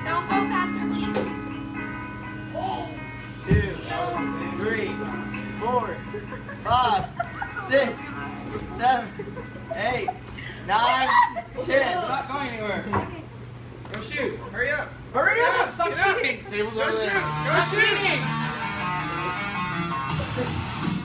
Don't go faster, please. 2, 3, 4, 5, 6, 7, 8, 9, 10. We're not going anywhere. Go shoot. Hurry up. Hurry up! Stop Get up. cheating! Table's Go over shoot. there. Go Stop shoot. cheating!